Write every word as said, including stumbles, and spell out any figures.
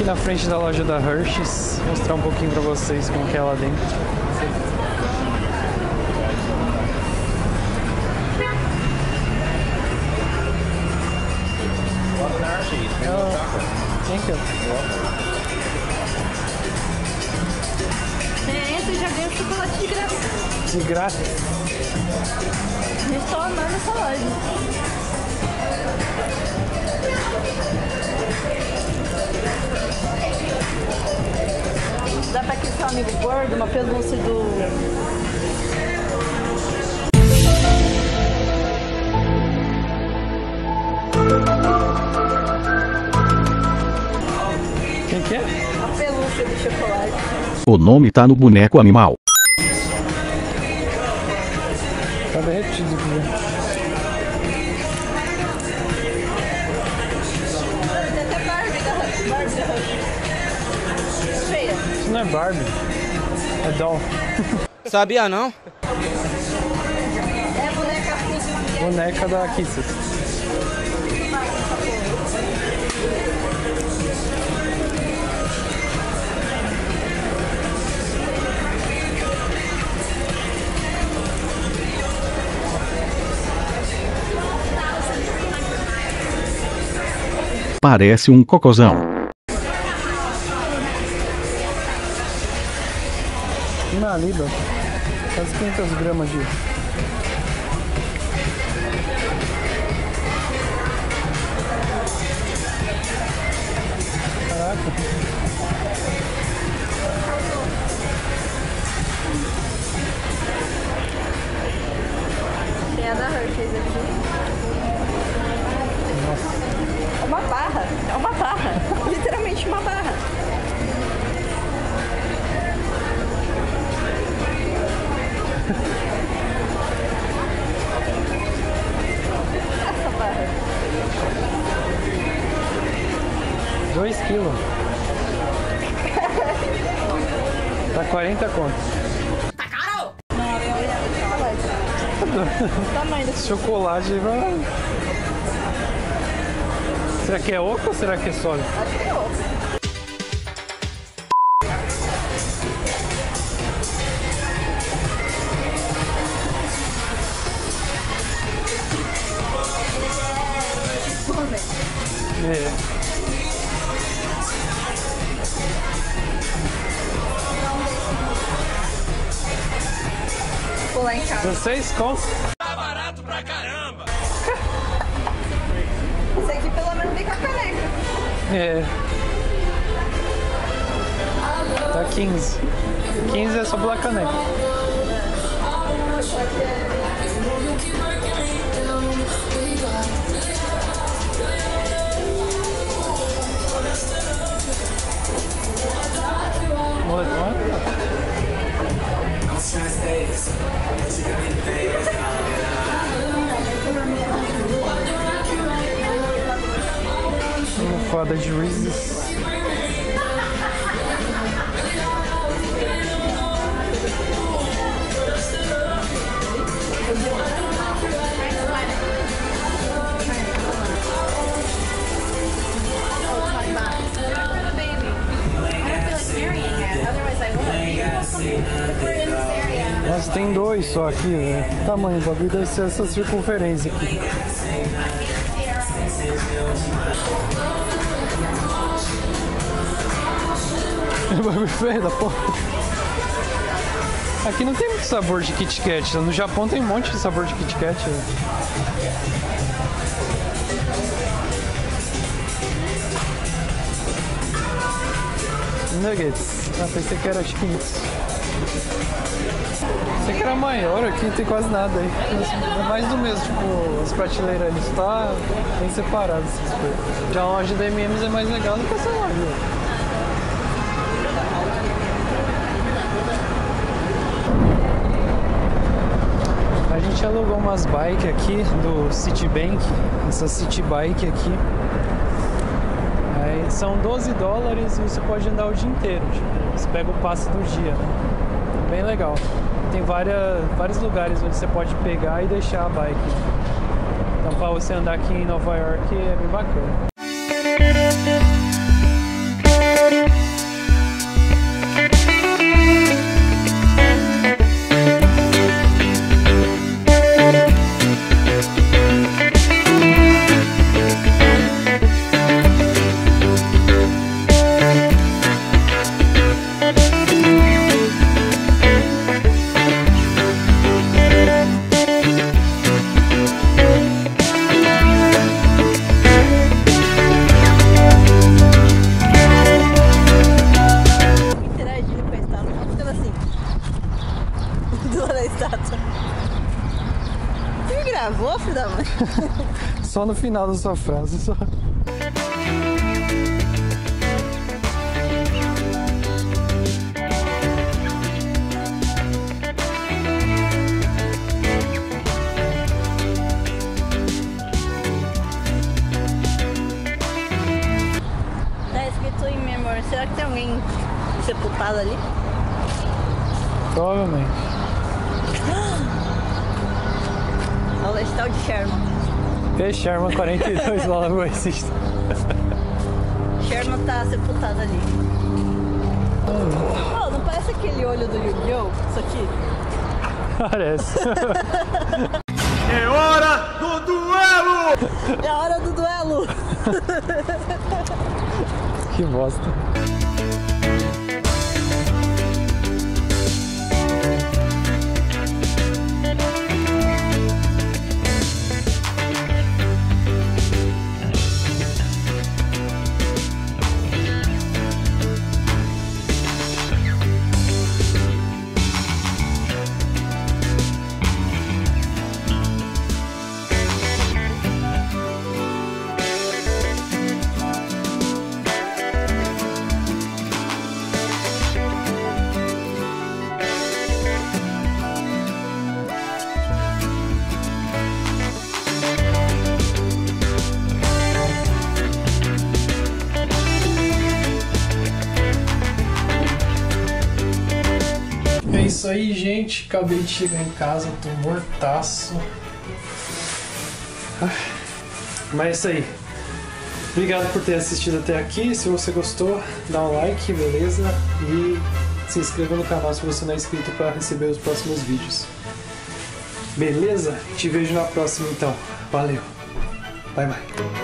na frente da loja da Hershey's, vou mostrar um pouquinho pra vocês como que é lá dentro. Thank you. É, você já ganhou chocolate de graça. De graça? Eu estou amando essa loja. Dá pra aquele seu amigo gordo, uma pelúcia do... Quem que é? A pelúcia do chocolate. O nome tá no boneco animal. Tá derretido aqui. Tem até Barbie da Barbie da Feia. Isso não é Barbie, é doll. Sabia não? É a boneca assim. Boneca da Kisses. Parece um cocôzão. Na Liba, quase quinhentas gramas de... Caraca. Tem a da Hershey's aqui. Nossa. É uma barra. É uma barra. Literalmente uma barra. Essa barra. Dois quilos. Tá quarenta conto. O tamanho desse Chocolate. vai- Será que é oco ou será que é sólido? acho que é osso. É. Vou lá em casa. dezesseis conto? Esse aqui pelo menos vem com a caneca. É. Tá quinze. quinze é só pela caneca. Almofada de Reese's. Nossa, tem dois só aqui, velho. Que tamanho, o bagulho deve ser essa circunferência aqui. É bagulho feio da porra. Aqui não tem muito sabor de Kit Kat. No Japão tem um monte de sabor de Kit Kat. Véio. Nuggets. Ah, pensei que era chiquinhos. Pensei que era maior, aqui tem quase nada aí. É mais do mesmo, tipo, as prateleiras ali tá bem separadas essas coisas. Já a loja da M e M's é mais legal do que essa loja. A gente alugou umas bikes aqui do Citibank, essa City Bike aqui. Aí são doze dólares e você pode andar o dia inteiro. Tipo, você pega o passe do dia, né? Bem legal. Tem várias, vários lugares onde você pode pegar e deixar a bike. Então para você andar aqui em Nova York é bem bacana. pendura a estátua. Você me gravou, filho da mãe? Só no final da sua frase, só. Tá escrito em memória. Será que tem alguém sepultado ali? Provavelmente. Olha o Lestal de Sherman. P. Sherman quarenta e dois, lá lagoicista. Sherman tá sepultado ali. Oh, não parece aquele olho do Yu-Gi-Oh? Isso aqui? Parece. É hora do duelo! É a hora do duelo! Que bosta. É isso aí, gente. Acabei de chegar em casa, tô mortaço. Mas é isso aí. Obrigado por ter assistido até aqui. Se você gostou, dá um like, beleza? E se inscreva no canal se você não é inscrito para receber os próximos vídeos. Beleza? Te vejo na próxima então. Valeu. Bye, bye.